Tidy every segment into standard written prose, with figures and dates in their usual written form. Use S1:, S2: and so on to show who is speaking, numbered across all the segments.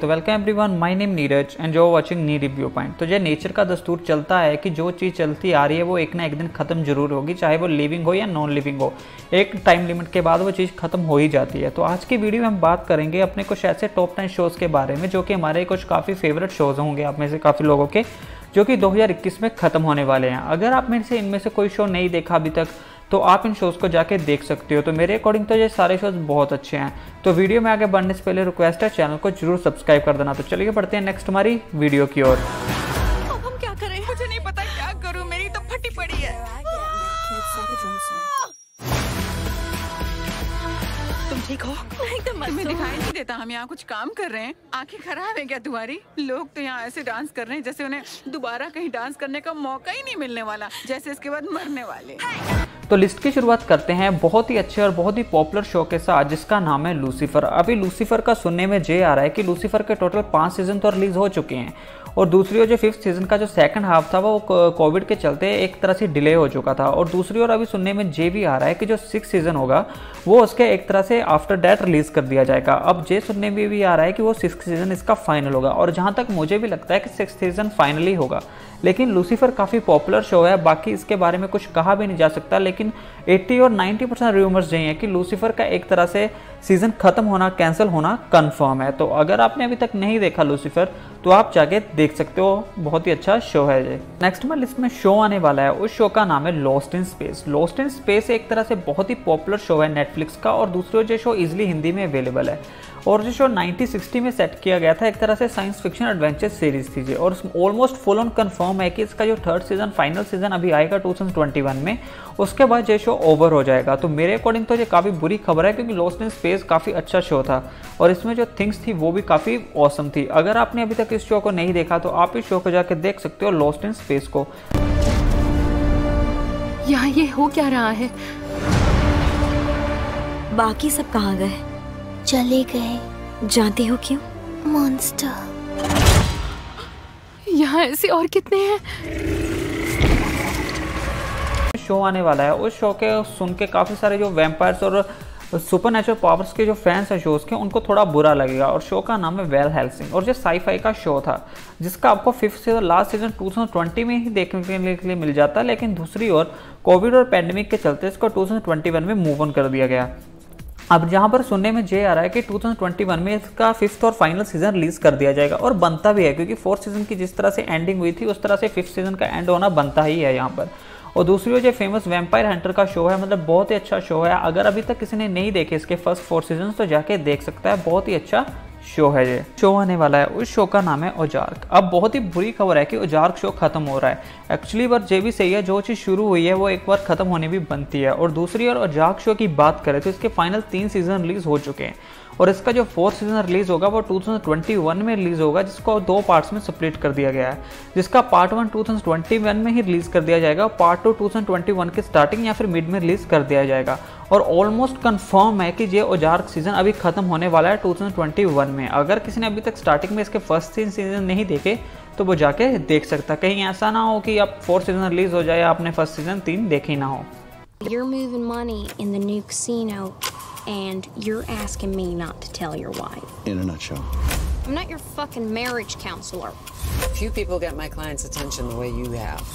S1: तो welcome everyone, my name Neeraj and जो watching नी रिव्यू पॉइंट। तो ये नेचर का दस्तूर चलता है कि जो चीज़ चलती आ रही है वो एक ना एक दिन ख़त्म जरूर होगी, चाहे वो लिविंग हो या नॉन लिविंग हो। एक टाइम लिमिट के बाद वो चीज़ ख़त्म हो ही जाती है। तो आज की वीडियो में हम बात करेंगे अपने कुछ ऐसे टॉप 10 शोज़ के बारे में जो कि हमारे कुछ काफ़ी फेवरेट शोज़ होंगे आप में से काफ़ी लोगों के, जो कि 2021 में ख़त्म होने वाले हैं। अगर आप में से इनमें से कोई शो नहीं देखा अभी तक तो आप इन शोज़ को जाके देख सकते हो। तो मेरे अकॉर्डिंग तो ये सारे शोज़ बहुत अच्छे हैं। तो वीडियो में आगे बढ़ने से पहले रिक्वेस्ट है चैनल को जरूर सब्सक्राइब कर देना। तो चलिए बढ़ते हैं नेक्स्ट हमारी वीडियो की ओर।
S2: अब हम क्या करें? मुझे नहीं पता क्या करूं, मेरी तो फटी पड़ी है। तुम ठीक हो? तुम्हें दिखाई नहीं देता हम यहाँ कुछ काम कर रहे हैं? आंखें खराब है क्या तुम्हारी? लोग तो यहाँ ऐसे डांस कर रहे हैं जैसे उन्हें दोबारा कहीं डांस करने का मौका ही नहीं मिलने वाला, जैसे इसके बाद मरने वाले।
S1: तो लिस्ट की शुरुआत करते हैं बहुत ही अच्छे और बहुत ही पॉपुलर शो के साथ जिसका नाम है लूसीफर। अभी लूसीफर का सुनने में ये आ रहा है कि लूसीफर के टोटल 5 सीजन तो रिलीज हो चुके हैं और दूसरी ओर जो 5th सीजन का जो सेकंड हाफ था वो कोविड के चलते एक तरह से डिले हो चुका था। और दूसरी ओर अभी सुनने में ये भी आ रहा है कि जो 6th सीजन होगा वो उसके एक तरह से आफ्टर डेट रिलीज कर दिया जाएगा। अब ये सुनने में भी आ रहा है कि वो 6th सीजन इसका फाइनल होगा और जहाँ तक मुझे भी लगता है कि 6th सीजन फाइनली होगा। लेकिन लूसीफर काफ़ी पॉपुलर शो है, बाकी इसके बारे में कुछ कहा भी नहीं जा सकता। लेकिन 80 और 90% रूमर्स यही है कि लूसीफर का एक तरह से सीज़न ख़त्म होना, कैंसिल होना कंफर्म है। तो अगर आपने अभी तक नहीं देखा लूसीफर तो आप जाके देख सकते हो, बहुत ही अच्छा शो है ये। नेक्स्ट में लिस्ट में शो आने वाला है, उस शो का नाम है lost in space. Lost in space एक तरह से बहुत ही पॉपुलर शो है नेटफ्लिक्स का और दूसरी ओर ये शो इजीली हिंदी में अवेलेबल है। और जो शो 1960 में सेट किया गया था, एक तरह से साइंस फिक्शन एडवेंचर सीरीज थी और ऑलमोस्ट फुल ऑन कंफर्म है कि इसका जो 3rd सीजन फाइनल सीजन अभी आएगा 2021 में, उसके बाद ये शो ओवर हो जाएगा। तो मेरे अकॉर्डिंग तो ये काफ़ी बुरी खबर है क्योंकि लॉस्ट इन स्पेस काफ़ी अच्छा शो था और इसमें जो थिंग्स थी वो भी काफ़ी ऑसम थी। अगर आपने अभी तक इस शो को नहीं देखा तो आप इस शो को जाकर देख सकते हो, लॉस्ट इन स्पेस को।
S3: यहाँ ये हो क्या रहा है?
S4: बाकी सब कहाँ गए?
S5: चले गए।
S4: जानते हो क्यों?
S5: मॉन्स्टर।
S3: यहाँ ऐसे और कितने हैं?
S1: शो आने वाला है, उस शो के सुन के काफ़ी सारे जो वैम्पायर्स और सुपरनेचुरल पावर्स के जो फैंस हैं शोज़ के, उनको थोड़ा बुरा लगेगा। और शो का नाम है वेल हेल्सिंग और जो साई-फाई का शो था जिसका आपको 5th सीजन लास्ट सीजन 2020 में ही देखने के लिए मिल जाता। लेकिन दूसरी ओर कोविड और पैंडेमिक के चलते इसको 2021 में मूव ऑन कर दिया गया। अब जहाँ पर सुनने में ये आ रहा है कि 2021 में इसका 5th और फाइनल सीजन रिलीज कर दिया जाएगा और बनता भी है क्योंकि 4th सीजन की जिस तरह से एंडिंग हुई थी उस तरह से 5th सीजन का एंड होना बनता ही है यहाँ पर। और दूसरी ओर जो फेमस वैम्पायर हंटर का शो है, मतलब बहुत ही अच्छा शो है। अगर अभी तक किसी ने नहीं देखे इसके फर्स्ट 4 सीजन तो जाके देख सकता है, बहुत ही अच्छा शो है ये। शो आने वाला है, उस शो का नाम है ओजार्क। अब बहुत ही बुरी खबर है कि ओजार्क शो खत्म हो रहा है। एक्चुअली बार ये भी सही है, जो चीज़ शुरू हुई है वो एक बार खत्म होने भी बनती है। और दूसरी ओर ओजार्क शो की बात करें तो इसके फाइनल 3 सीजन रिलीज हो चुके हैं और इसका जो 4th सीजन रिलीज होगा वो 2021 में रिलीज होगा, जिसको 2 पार्ट्स में स्प्लिट कर दिया गया है। जिसका पार्ट 1 2021 में ही रिलीज कर दिया जाएगा, पार्ट 2 2021 के स्टार्टिंग या फिर मिड में रिलीज कर दिया जाएगा। और ऑलमोस्ट कंफर्म है कि ये ओजार्क सीजन अभी खत्म होने वाला है 2021 में। अगर किसी ने अभी तक स्टार्टिंग में इसके फर्स्ट 3 सीजन नहीं देखे तो वो जाके देख सकता। कहीं ऐसा ना हो कि अब 4th सीजन रिलीज हो जाए आपने फर्स्ट सीजन 3 देखे ना हो।
S5: You're moving money in the new casino and you're asking me not to tell your wife.
S6: In a nutshell.
S5: I'm not your fucking marriage counselor.
S7: Few people get my clients' attention the way you have.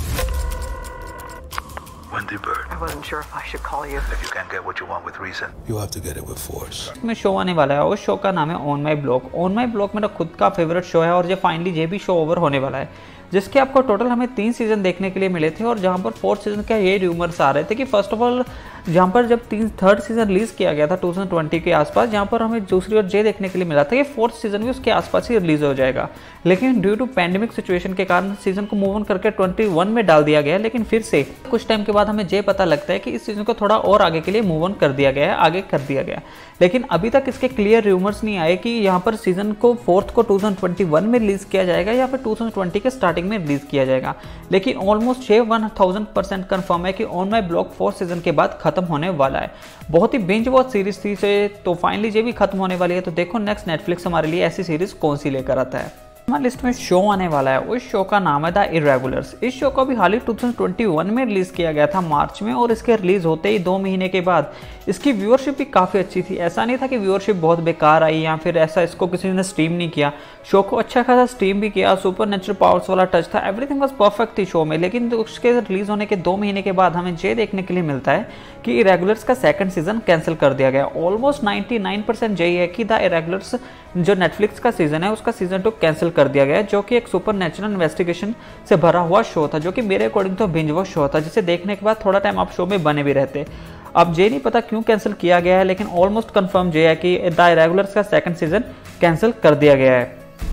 S8: Wendy Bird.
S2: I wasn't sure if I should call you.
S8: If you can't get what you want with reason,
S6: You have to get it with force.
S1: में show आने वाला है, उस show का नाम है on my block. On my block मेरा खुद का फेवरेट शो है और ये फाइनली ये भी शो ओवर होने वाला है, जिसके आपको टोटल हमें 3 सीजन देखने के लिए मिले थे। और जहाँ पर 4th सीजन का ये रूमर्स आ रहे थे कि फर्स्ट ऑफ ऑल जहाँ पर जब 3rd सीजन रिलीज किया गया था 2020 के आसपास, जहाँ पर हमें दूसरी ओर ये देखने के लिए मिला था कि 4th सीजन भी उसके आसपास ही रिलीज हो जाएगा। लेकिन ड्यू टू पैंडेमिक सिचुएशन के कारण सीजन को मूव ऑन करके 21 में डाल दिया गया। लेकिन फिर से कुछ टाइम के बाद हमें ये पता लगता है कि इस सीजन को थोड़ा और आगे के लिए मूव ऑन कर दिया गया है, आगे कर दिया गया। लेकिन अभी तक इसके क्लियर रूमर्स नहीं आए कि यहाँ पर सीजन को 4th को 2021 में रिलीज किया जाएगा या फिर 2020 के स्टार्टिंग में रिलीज किया जाएगा। लेकिन ऑलमोस्ट 1000% कंफर्म है कि on my block 4th season के बाद खत्म होने वाला है। बहुत ही बिंज वॉच सीरीज थी से, तो फाइनली ये भी खत्म होने वाली है। तो देखो नेक्स्ट नेटफ्लिक्स हमारे लिए ऐसी सीरीज कौन सी लेकर आता है। हमारी लिस्ट में शो आने वाला है, उस शो का नाम है द इरेगुलर्स। इस शो को भी हाल ही 2021 में रिलीज़ किया गया था मार्च में, और इसके रिलीज़ होते ही 2 महीने के बाद इसकी व्यूअरशिप भी काफ़ी अच्छी थी। ऐसा नहीं था कि व्यूअरशिप बहुत बेकार आई या फिर ऐसा इसको किसी ने स्ट्रीम नहीं किया, शो को अच्छा खासा स्ट्रीम भी किया, सुपर नेचुरल पावर्स वाला टच था, एवरीथिंग वाज परफेक्ट थी शो में। लेकिन उसके रिलीज़ होने के 2 महीने के बाद हमें ये देखने के लिए मिलता है कि इरेगुलर्स का सेकंड सीजन कैंसिल कर दिया गया। ऑलमोस्ट 99% यही है कि द इरेगुलर्स जो नेटफ्लिक्स का सीजन है उसका सीजन 2 कैंसिल कर दिया गया, जो कि एक सुपर नेचुरल इन्वेस्टिगेशन से भरा हुआ शो था, जो कि मेरे अकॉर्डिंग तो बिंज वॉच शो था, जिसे देखने के बाद थोड़ा टाइम आप शो में बने भी रहते। अब ये नहीं पता क्यों कैंसिल किया गया है, लेकिन ऑलमोस्ट कंफर्म ये है कि द इरेगुलर्स का सेकंड सीजन कैंसिल कर दिया गया है।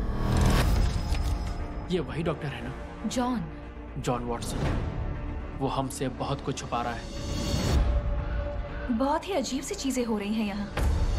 S6: ये वही डॉक्टर है ना? John Watson. वो हमसे बहुत कुछ छुपा रहा है।
S8: बहुत ही अजीब सी चीजें हो रही हैं यहाँ।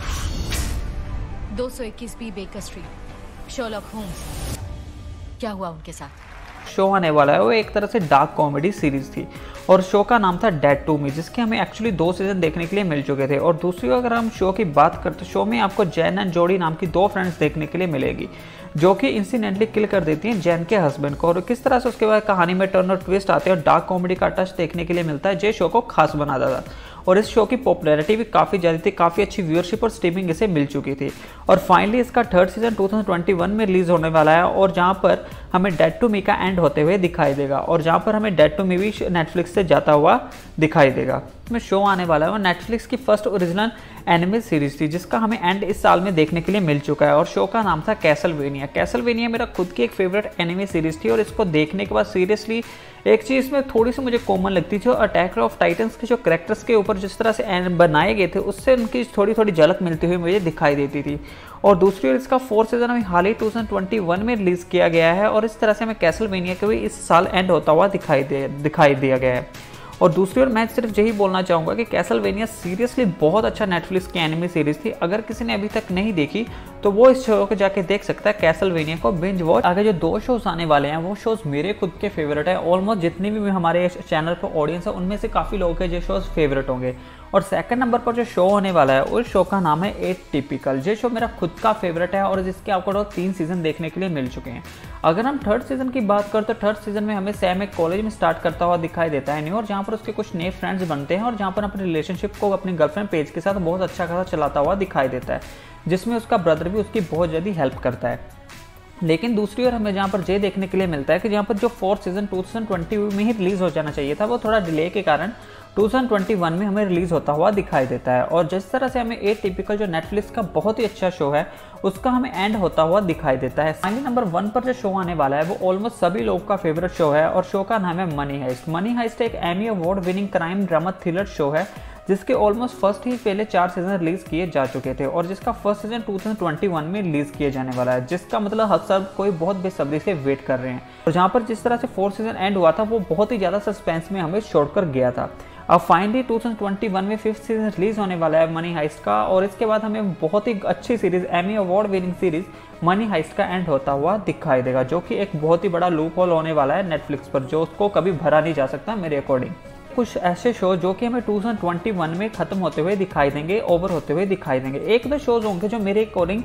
S3: 221 B Baker Street, Sherlock Holmes, क्या हुआ उनके साथ?
S1: शो आने वाला है वो एक तरह से डार्क कॉमेडी सीरीज थी, और शो का नाम था डेड टू मी, जिसके हमें एक्चुअली 2 सीजन देखने के लिए मिल चुके थे। और दूसरी अगर हम शो की बात करते, शो में आपको जैन एंड जोडी नाम की 2 फ्रेंड्स देखने के लिए मिलेगी, जो कि इंसिडेंटली किल कर देती हैं जैन के हस्बैंड को। और किस तरह से उसके बाद कहानी में टर्न और ट्विस्ट आते हैं और डार्क कॉमेडी का टच देखने के लिए मिलता है, जो शो को खास बनाता था। और इस शो की पॉपुलैरिटी भी काफ़ी ज़्यादा थी, काफ़ी अच्छी व्यूअरशिप और स्ट्रीमिंग इसे मिल चुकी थी। और फाइनली इसका 3rd सीजन 2021 में रिलीज होने वाला है, और जहाँ पर हमें डेड टू मी का एंड होते हुए दिखाई देगा, और जहाँ पर हमें डेड टू मी भी नेटफ्लिक्स से जाता हुआ दिखाई देगा। इसमें शो आने वाला है वो नेटफ्लिक्स की फर्स्ट ओरिजिनल एनिमे सीरीज थी, जिसका हमें एंड इस साल में देखने के लिए मिल चुका है, और शो का नाम था कैसलवेनिया। कैसलवेनिया मेरा खुद की एक फेवरेट एनिमे सीरीज थी, और इसको देखने के बाद सीरियसली एक चीज़ में थोड़ी सी मुझे कॉमन लगती थी, अटैक ऑफ टाइटन्स के जो कैरेक्टर्स के ऊपर जिस तरह से बनाए गए थे, उससे उनकी थोड़ी थोड़ी झलक मिलती हुई मुझे दिखाई देती थी। और दूसरी ओर इसका 4th सीजन अभी हाल ही 2021 में रिलीज किया गया है, और इस तरह से हमें कैसलवेनिया का भी इस साल एंड होता हुआ दिखाई दिया गया है। और दूसरी ओर मैं सिर्फ यही बोलना चाहूँगा कि कैसलवेनिया सीरियसली बहुत अच्छा नेटफ्लिक्स की एनिमे सीरीज थी। अगर किसी ने अभी तक नहीं देखी तो वो इस शो को जाके देख सकता है, कैसलवेनिया को बिंज वॉच। आगे जो 2 शोज आने वाले हैं वो शोज मेरे खुद के फेवरेट है। ऑलमोस्ट जितनी भी हमारे चैनल पर ऑडियंस है उनमें से काफ़ी लोगों के जो शोज फेवरेट होंगे। और 2nd नंबर पर जो शो होने वाला है उस शो का नाम है एटिपिकल। ये शो मेरा खुद का फेवरेट है, और जिसके आपको 3 सीजन देखने के लिए मिल चुके हैं। अगर हम 3rd सीजन की बात करें तो 3rd सीजन में हमें सैम एक कॉलेज में स्टार्ट करता हुआ दिखाई देता है न्यू, और जहाँ पर उसके कुछ नए फ्रेंड्स बनते हैं, और जहाँ पर अपने रिलेशनशिप को अपनी गर्लफ्रेंड पेज के साथ बहुत अच्छा खासा चलाता हुआ दिखाई देता है, जिसमें उसका ब्रदर भी उसकी बहुत ज़्यादा हेल्प करता है। लेकिन दूसरी ओर हमें जहाँ पर ये देखने के लिए मिलता है कि जहाँ पर जो 4th सीजन 2020 में ही रिलीज हो जाना चाहिए था, वो थोड़ा डिले के कारण 2021 में हमें रिलीज होता हुआ दिखाई देता है। और जिस तरह से हमें एटिपिकल जो नेटफ्लिक्स का बहुत ही अच्छा शो है उसका हमें एंड होता हुआ दिखाई देता है। फाइनली नंबर 1 पर जो शो आने वाला है वो ऑलमोस्ट सभी लोगों का फेवरेट शो है, और शो का नाम है मनी हाइस्ट। मनी हाइस्ट एक Emmy award winning crime drama thriller show है, जिसके ऑलमोस्ट फर्स्ट ही पहले 4 सीजन रिलीज किए जा चुके थे, और जिसका 1st सीजन 2021 में रिलीज किए जाने वाला है, जिसका मतलब हर सब कोई बहुत बेसब्री से वेट कर रहे हैं। और जहाँ पर जिस तरह से 4th सीजन एंड हुआ था वो बहुत ही ज़्यादा सस्पेंस में हमें छोड़कर गया था। अब फाइनली 2021 में 5th सीजन रिलीज होने वाला है मनी हाइस्ट का, और इसके बाद हमें बहुत ही अच्छी series Emmy award winning series money heist का एंड होता हुआ दिखाई देगा, जो कि एक बहुत ही बड़ा लूप होल होने वाला है नेटफ्लिक्स पर, जो उसको कभी भरा नहीं जा सकता मेरे अकॉर्डिंग। कुछ ऐसे शो जो कि हमें 2021 में खत्म होते हुए दिखाई देंगे, ओवर होते हुए दिखाई देंगे। एक दो शोज होंगे जो मेरे अकॉर्डिंग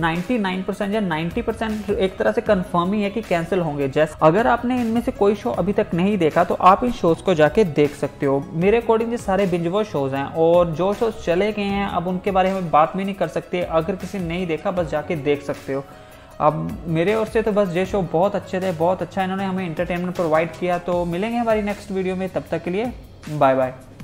S1: 99% या 90% एक तरह से कंफर्म ही है कि कैंसिल होंगे। जैसे अगर आपने इनमें से कोई शो अभी तक नहीं देखा तो आप इन शोज को जाके देख सकते हो। मेरे अकॉर्डिंग ये सारे बिंज वॉच शोज हैं, और जो शोज चले गए हैं अब उनके बारे में बात भी नहीं कर सकते। अगर किसी ने नहीं देखा बस जाके देख सकते हो। अब मेरे ओर से तो बस ये शो बहुत अच्छे थे, बहुत अच्छा इन्होंने हमें एंटरटेनमेंट प्रोवाइड किया। तो मिलेंगे हमारी नेक्स्ट वीडियो में, तब तक के लिए बाय बाय।